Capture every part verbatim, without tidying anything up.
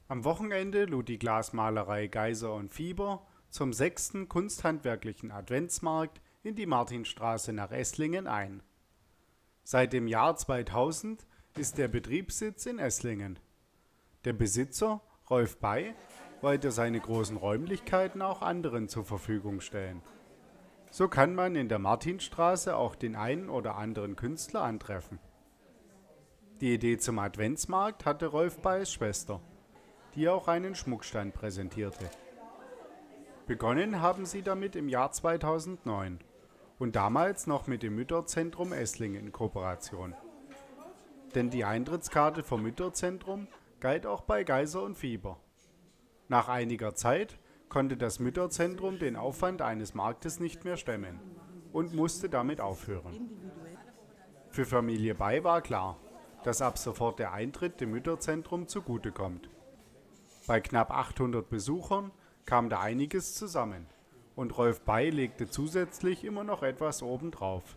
Am Wochenende lud die Glasmalerei Geiser und Fieber zum sechsten kunsthandwerklichen Adventsmarkt in die Martinstraße nach Esslingen ein. Seit dem Jahr zweitausend ist der Betriebssitz in Esslingen. Der Besitzer, Rolf Bay, wollte seine großen Räumlichkeiten auch anderen zur Verfügung stellen. So kann man in der Martinstraße auch den einen oder anderen Künstler antreffen. Die Idee zum Adventsmarkt hatte Rolf Bays Schwester, die auch einen Schmuckstand präsentierte. Begonnen haben sie damit im Jahr zweitausendneun und damals noch mit dem Mütterzentrum Esslingen in Kooperation. Denn die Eintrittskarte vom Mütterzentrum galt auch bei Geiser und Fieber. Nach einiger Zeit konnte das Mütterzentrum den Aufwand eines Marktes nicht mehr stemmen und musste damit aufhören. Für Familie Bay war klar, dass ab sofort der Eintritt dem Mütterzentrum zugutekommt. Bei knapp achthundert Besuchern kam da einiges zusammen und Rolf Bay legte zusätzlich immer noch etwas obendrauf.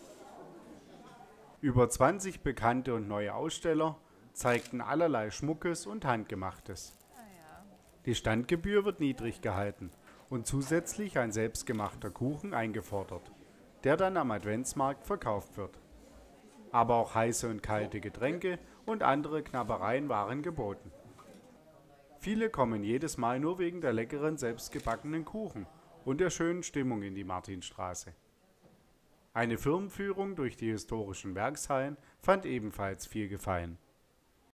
Über zwanzig bekannte und neue Aussteller zeigten allerlei Schmuckes und Handgemachtes. Die Standgebühr wird niedrig gehalten und zusätzlich ein selbstgemachter Kuchen eingefordert, der dann am Adventsmarkt verkauft wird. Aber auch heiße und kalte Getränke und andere Knabbereien waren geboten. Viele kommen jedes Mal nur wegen der leckeren selbstgebackenen Kuchen und der schönen Stimmung in die Martinstraße. Eine Firmenführung durch die historischen Werkshallen fand ebenfalls viel Gefallen.